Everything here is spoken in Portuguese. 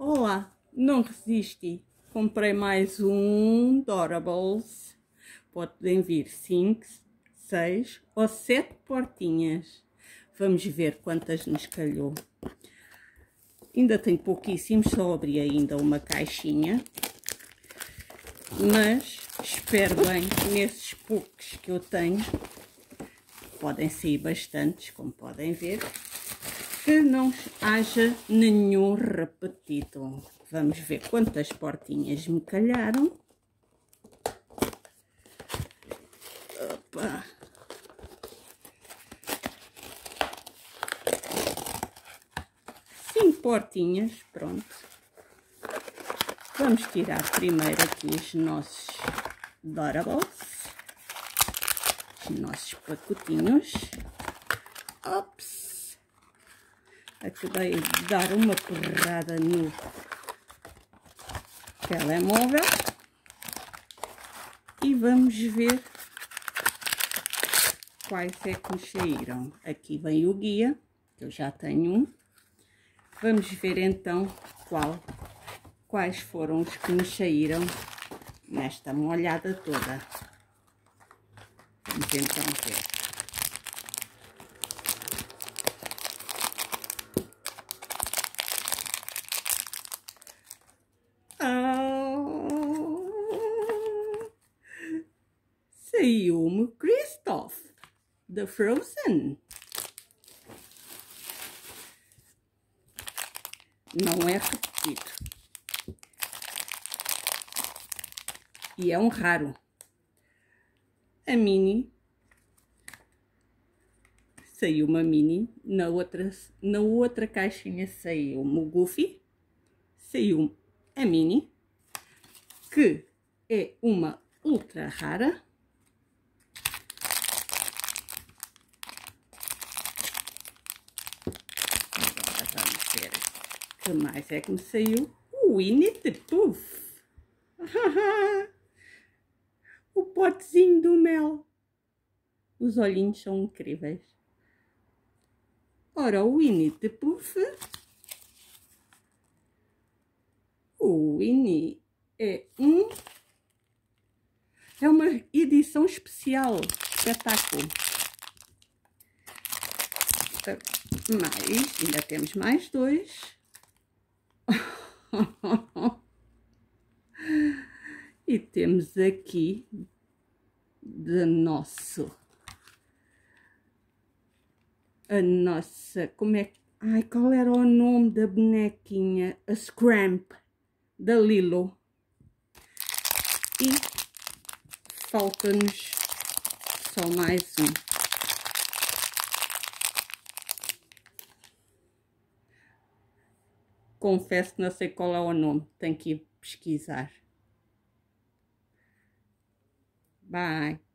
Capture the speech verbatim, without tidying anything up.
Olá, não resisti. Comprei mais um Durables. Podem vir cinco, seis ou sete portinhas. Vamos ver quantas nos calhou. Ainda tem pouquíssimos, só abri ainda uma caixinha. Mas espero bem que nesses poucos que eu tenho, podem sair bastantes, como podem ver, que não haja nenhum repetido. Vamos ver quantas portinhas me calharam. Opa. Cinco portinhas, pronto. Vamos tirar primeiro aqui os nossos Durables, os nossos pacotinhos. Ops! Acabei de dar uma porrada no telemóvel e vamos ver quais é que nos saíram. Aqui vem o guia, que eu já tenho um. Vamos ver então qual, quais foram os que nos saíram nesta molhada toda. Vamos então ver. Saiu-me Kristoff, da Frozen. Não é repetido. E é um raro. A Minnie. Saiu uma Minnie. Na outra, na outra caixinha saiu-me o Goofy. Saiu a Minnie, que é uma ultra rara. Agora vamos ver o que mais é que me saiu. O Winnie the Pooh. O potezinho do mel. Os olhinhos são incríveis. Ora, o Winnie the Pooh. O Winnie é um... É uma edição especial. Espetáculo. Mais, ainda temos mais dois. E temos aqui de nosso... A nossa... Como é que... Ai, qual era o nome da bonequinha? A Scramp. Da Lilo. E falta-nos só mais um. Confesso que não sei qual é o nome. Tenho que ir pesquisar. Bye.